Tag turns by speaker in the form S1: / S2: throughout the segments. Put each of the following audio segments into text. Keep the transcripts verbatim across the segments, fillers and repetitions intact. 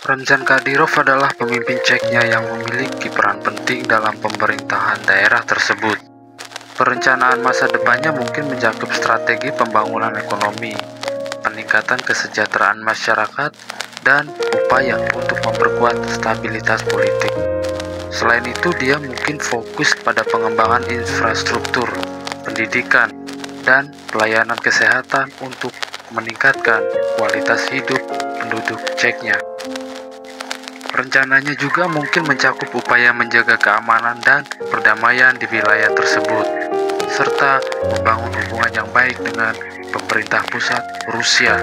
S1: Ramzan Kadyrov adalah pemimpin Chechnya yang memiliki peran penting dalam pemerintahan daerah tersebut. Perencanaan masa depannya mungkin mencakup strategi pembangunan ekonomi, peningkatan kesejahteraan masyarakat, dan upaya untuk memperkuat stabilitas politik. Selain itu, dia mungkin fokus pada pengembangan infrastruktur, pendidikan, dan pelayanan kesehatan untuk meningkatkan kualitas hidup penduduk Chechnya. Rencananya juga mungkin mencakup upaya menjaga keamanan dan perdamaian di wilayah tersebut, serta membangun hubungan yang baik dengan pemerintah pusat Rusia.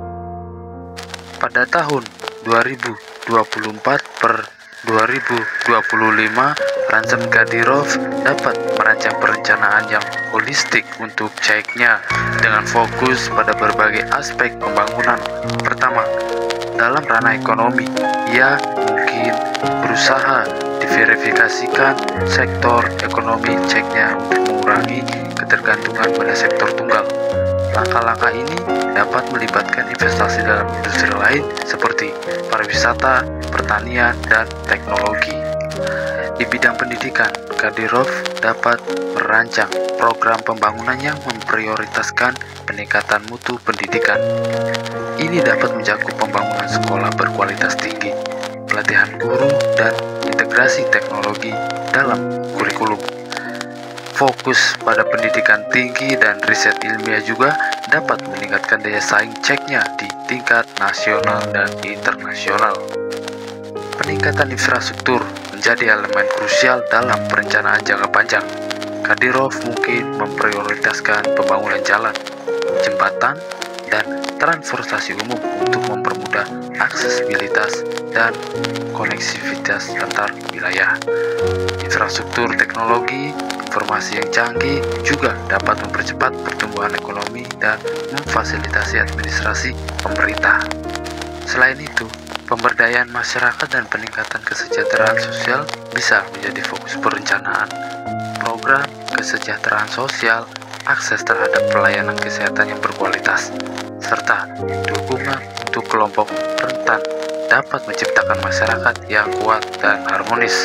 S1: Pada tahun dua ribu dua puluh empat per dua ribu dua puluh lima, Ramzan Kadyrov dapat merancang perencanaan yang holistik untuk Chechnya dengan fokus pada berbagai aspek pembangunan. Pertama, dalam ranah ekonomi, ia mungkin berusaha diverifikasikan sektor ekonomi Chechnya untuk mengurangi ketergantungan pada sektor tunggal. Langkah-langkah ini dapat melibatkan investasi dalam industri lain seperti pariwisata, pertanian, dan teknologi. Di bidang pendidikan, Kadyrov dapat merancang program pembangunan yang memprioritaskan peningkatan mutu pendidikan. Ini dapat mencakup pembangunan sekolah berkualitas tinggi, pelatihan guru, dan integrasi teknologi dalam kurikulum. Fokus pada pendidikan tinggi dan riset ilmiah juga dapat meningkatkan daya saing Chechnya di tingkat nasional dan internasional. Peningkatan infrastruktur menjadi elemen krusial dalam perencanaan jangka panjang. Kadyrov mungkin memprioritaskan pembangunan jalan, jembatan, dan transportasi umum untuk mempermudah aksesibilitas dan koneksivitas antar wilayah. Infrastruktur teknologi informasi yang canggih juga dapat mempercepat pertumbuhan ekonomi dan memfasilitasi administrasi pemerintah. Selain itu, pemberdayaan masyarakat dan peningkatan kesejahteraan sosial bisa menjadi fokus perencanaan. Program kesejahteraan sosial, akses terhadap pelayanan kesehatan yang berkualitas, serta dukungan untuk kelompok rentan dapat menciptakan masyarakat yang kuat dan harmonis.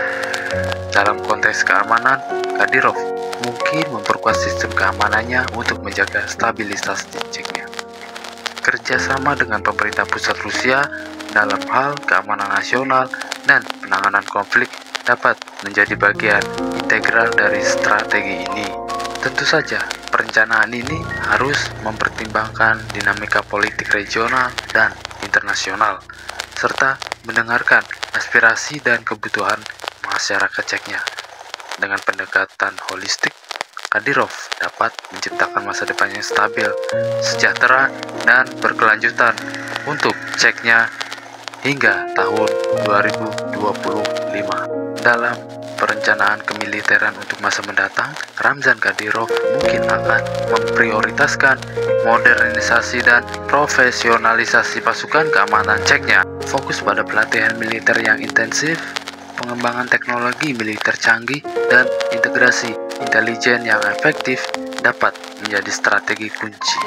S1: Dalam konteks keamanan, Kadyrov mungkin memperkuat sistem keamanannya untuk menjaga stabilitas di Chechnya. Kerjasama dengan pemerintah pusat Rusia dalam hal keamanan nasional dan penanganan konflik dapat menjadi bagian integral dari strategi ini. Tentu saja, perencanaan ini harus mempertimbangkan dinamika politik regional dan internasional, serta mendengarkan aspirasi dan kebutuhan masyarakat Chechnya. Dengan pendekatan holistik, Kadyrov dapat menciptakan masa depan yang stabil, sejahtera, dan berkelanjutan untuk Chechnya hingga tahun dua ribu dua puluh lima. Dalam perencanaan kemiliteran untuk masa mendatang, Ramzan Kadyrov mungkin akan memprioritaskan modernisasi dan profesionalisasi pasukan keamanan Chechnya, fokus pada pelatihan militer yang intensif, pengembangan teknologi militer canggih, dan integrasi intelijen yang efektif dapat menjadi strategi kunci.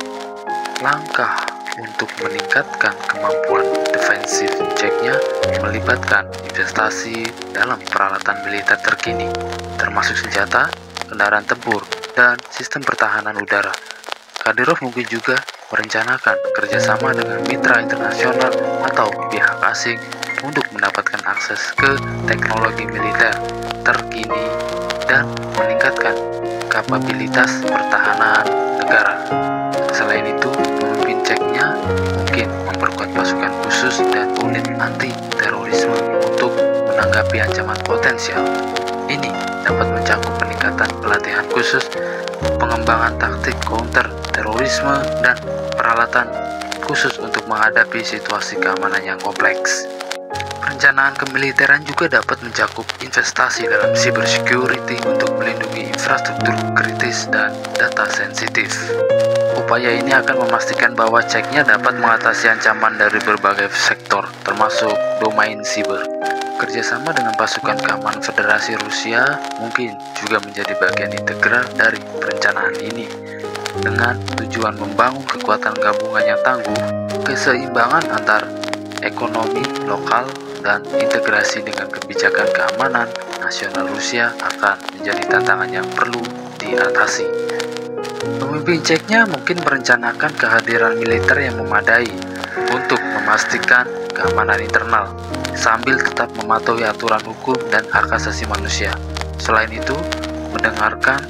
S1: Langkah untuk meningkatkan kemampuan defensif Chechnya melibatkan investasi dalam peralatan militer terkini, termasuk senjata, kendaraan tempur, dan sistem pertahanan udara. Kadyrov mungkin juga merencanakan kerjasama dengan mitra internasional atau pihak asing untuk mendapatkan akses ke teknologi militer terkini dan meningkatkan kapabilitas pertahanan negara. Selain itu, pemimpin Chechnya mungkin memperkuat pasukan khusus dan unit anti-terorisme untuk menanggapi ancaman potensial. Ini dapat mencakup peningkatan pelatihan khusus, pengembangan taktik counter terorisme, dan peralatan khusus untuk menghadapi situasi keamanan yang kompleks. Perencanaan kemiliteran juga dapat mencakup investasi dalam cybersecurity untuk melindungi infrastruktur kritis dan data sensitif. Upaya ini akan memastikan bahwa Chechnya dapat mengatasi ancaman dari berbagai sektor, termasuk domain siber. Kerjasama dengan pasukan keamanan Federasi Rusia mungkin juga menjadi bagian integral dari perencanaan ini, dengan tujuan membangun kekuatan gabungan yang tangguh. Keseimbangan antar ekonomi lokal dan integrasi dengan kebijakan keamanan nasional Rusia akan menjadi tantangan yang perlu diatasi. Pemimpin Ceknya mungkin merencanakan kehadiran militer yang memadai untuk memastikan keamanan internal, sambil tetap mematuhi aturan hukum dan hak asasi manusia. Selain itu, mendengarkan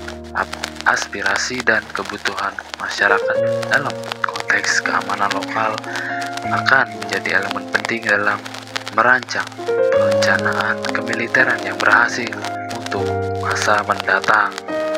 S1: aspirasi dan kebutuhan masyarakat dalam konteks keamanan lokal akan menjadi elemen penting dalam merancang perencanaan kemiliteran yang berhasil untuk masa mendatang.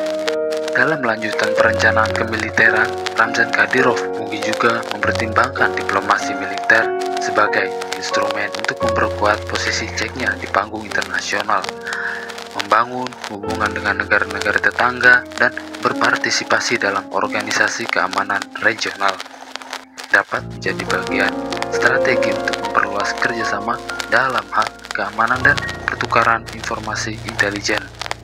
S1: Dalam melanjutkan perencanaan kemiliteran, Ramzan Kadyrov mungkin juga mempertimbangkan diplomasi militer sebagai instrumen untuk memperkuat posisi Ceknya di panggung internasional, membangun hubungan dengan negara-negara tetangga, dan berpartisipasi dalam organisasi keamanan regional dapat menjadi bagian strategi untuk memperluas kerjasama dalam hal keamanan dan pertukaran informasi intelijen.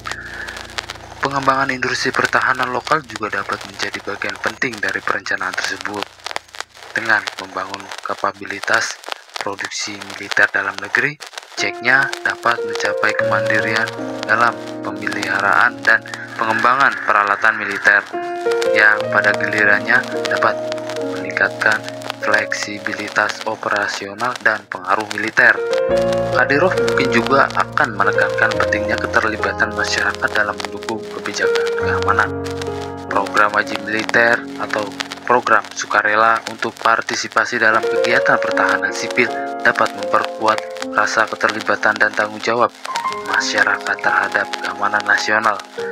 S1: Pengembangan industri pertahanan lokal juga dapat menjadi bagian penting dari perencanaan tersebut. Dengan membangun kapabilitas produksi militer dalam negeri, Ceknya dapat mencapai kemandirian dalam pemeliharaan dan pengembangan peralatan militer yang pada gilirannya dapat meningkatkan fleksibilitas operasional dan pengaruh militer. Kadyrov mungkin juga akan menekankan pentingnya keterlibatan masyarakat dalam mendukung kebijakan keamanan, program wajib militer atau program sukarela untuk partisipasi dalam kegiatan pertahanan sipil dapat memperkuat rasa keterlibatan dan tanggung jawab masyarakat terhadap keamanan nasional.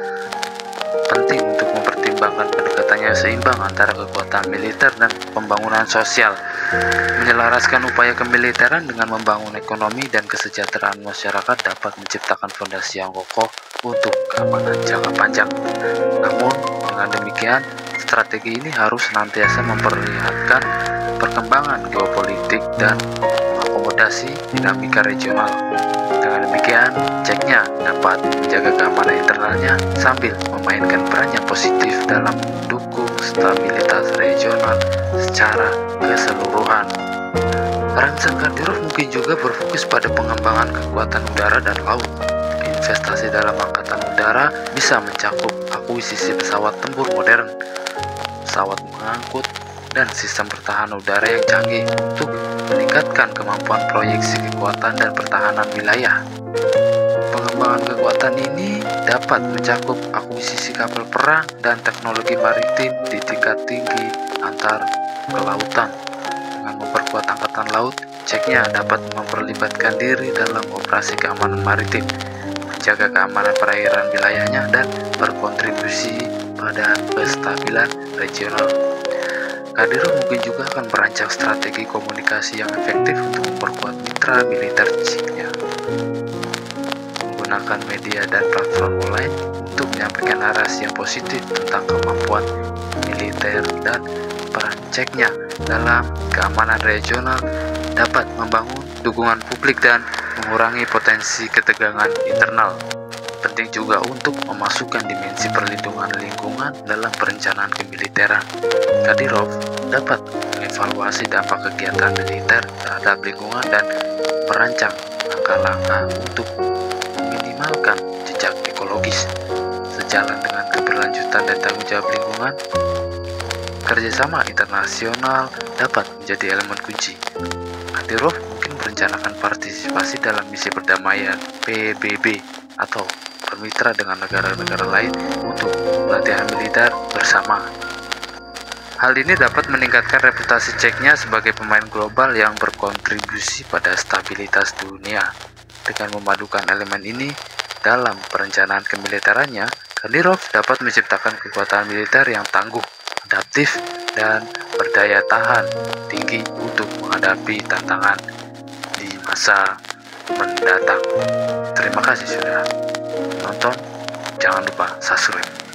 S1: Penting untuk mempertimbangkan pendekatannya seimbang antara kekuatan militer dan pembangunan sosial, menyelaraskan upaya kemiliteran dengan membangun ekonomi dan kesejahteraan masyarakat dapat menciptakan fondasi yang kokoh untuk keamanan jangka panjang. Namun, dengan demikian, strategi ini harus senantiasa memperlihatkan perkembangan geopolitik dan mengakomodasi dinamika regional. Dengan demikian, Ceknya dapat menjaga keamanan internalnya sambil memainkan peran yang positif dalam mendukung stabilitas regional secara keseluruhan. Ramzan Kadyrov mungkin juga berfokus pada pengembangan kekuatan udara dan laut. Investasi dalam angkatan udara bisa mencakup akuisisi pesawat tempur modern, pesawat mengangkut, dan sistem pertahanan udara yang canggih untuk meningkatkan kemampuan proyeksi kekuatan dan pertahanan wilayah. Pengembangan kekuatan ini dapat mencakup akuisisi kapal perang dan teknologi maritim di tingkat tinggi antar kelautan. Dengan memperkuat angkatan laut, Ceknya dapat memperlibatkan diri dalam operasi keamanan maritim, menjaga keamanan perairan wilayahnya, dan berkontribusi pada kestabilan regional. Kadyrov mungkin juga akan merancang strategi komunikasi yang efektif untuk memperkuat mitra militer Ceknya, menggunakan media dan platform online untuk menyampaikan narasi yang positif tentang kemampuan militer dan peran Ceknya dalam keamanan regional dapat membangun dukungan publik dan mengurangi potensi ketegangan internal. Penting juga untuk memasukkan dimensi perlindungan lingkungan dalam perencanaan kemiliteran. Kadyrov dapat mengevaluasi dampak kegiatan militer terhadap lingkungan dan merancang langkah-langkah untuk meminimalkan jejak ekologis. Sejalan dengan keberlanjutan dan tanggung jawab lingkungan, kerjasama internasional dapat menjadi elemen kunci. Kadyrov mungkin merencanakan partisipasi dalam misi perdamaian P B B atau bermitra dengan negara-negara lain untuk latihan militer bersama. Hal ini dapat meningkatkan reputasi Ceknya sebagai pemain global yang berkontribusi pada stabilitas dunia. Dengan memadukan elemen ini dalam perencanaan kemiliterannya, Kadyrov dapat menciptakan kekuatan militer yang tangguh, adaptif, dan berdaya tahan tinggi untuk menghadapi tantangan di masa mendatang. Terima kasih sudah nonton, jangan lupa subscribe.